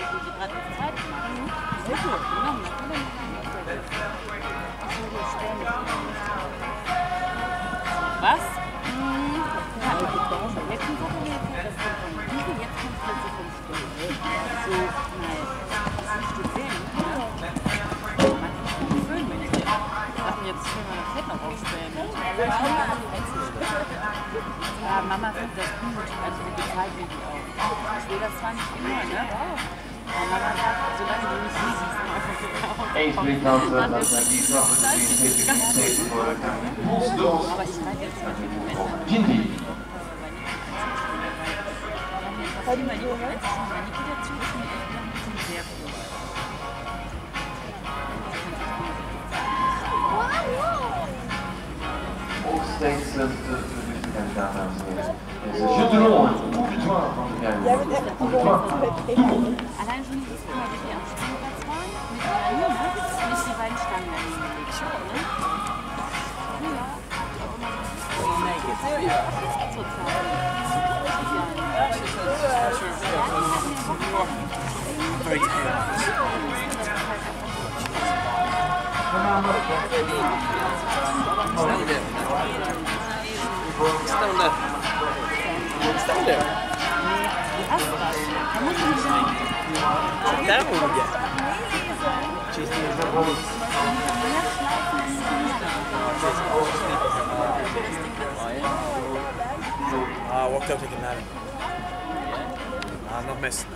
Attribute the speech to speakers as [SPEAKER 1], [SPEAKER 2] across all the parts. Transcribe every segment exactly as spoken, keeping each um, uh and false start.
[SPEAKER 1] die gerade das zweite Mal. Sehr gut, genau. Was? Mhm. Ja, aber die Bäume. Letzten Woche jetzt das kommt von Wiese, jetzt kommt es plötzlich vom Sturm. So, nein, das ist nicht gesehen, ne? Man kann sich nicht fühlen, wenn ich den. Ich dachte, jetzt können wir das Fett noch aufspähen. Ja, Mama findet das gut, also die bezahlt wirklich auch. Ich will das zwar nicht immer, ne? Aber Mama sagt, solange du nicht siehst, ist es einfach gekauft.
[SPEAKER 2] Eens blik dan dat naar die kracht die zeker voor
[SPEAKER 1] Aber ich reite jetzt mit dem Moment.
[SPEAKER 2] Hindi.
[SPEAKER 1] Weil die mal die Manipulation dazu ist mir echt noch ein bisschen sehr cool.
[SPEAKER 2] Ook steeds de publiciteit daar, dames en heren. Je droom, pouvoir van de jij. Pouvoir, doel.
[SPEAKER 1] Allein schon dieses Mal, wie wir am Spielplatz waren, mit der Reihe, ne? Nicht die beiden Stangen daneben gelegt. Ne? Ja. Oh, nee, jetzt total.
[SPEAKER 3] Very tired. Stand there. Stand there. That one we get. She's doing her own. Ah, I walked out taking that. I'm not messing.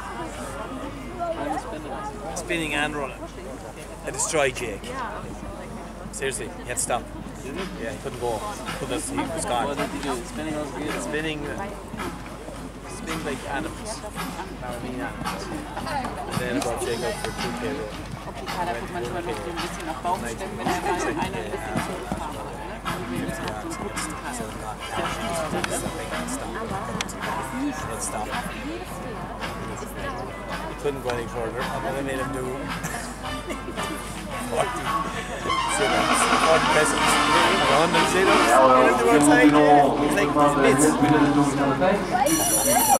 [SPEAKER 3] Spinning and running. I destroyed Jake. Seriously, he had to stop. Yeah, he couldn't go. Couldn't, he was gone.
[SPEAKER 4] What did he do? Spinning was good.
[SPEAKER 3] Spinning, spin like animals. Marine animals. And then about Jake out for two K roll.
[SPEAKER 1] Okay, Carla guckt manchmal noch so ein bisschen nach Baumstämmen, wenn er mal einer ein bisschen zurückfahren hat.
[SPEAKER 3] He couldn't go any further, and then I made him do forty sit-ups, forty press-ups, one hundred sit-ups, and then do outside. It's like bits.